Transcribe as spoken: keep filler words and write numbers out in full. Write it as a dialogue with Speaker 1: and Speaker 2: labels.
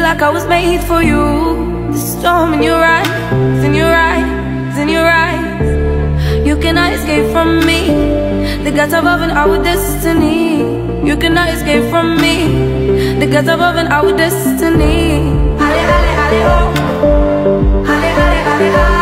Speaker 1: like I was made for you. The storm in your eyes, in your eyes, in your eyes. You cannot escape from me. The gods above and our destiny. You cannot escape from me. The gods above and our destiny. Halle, halle, halle, oh. Halle, halle, halle, halle.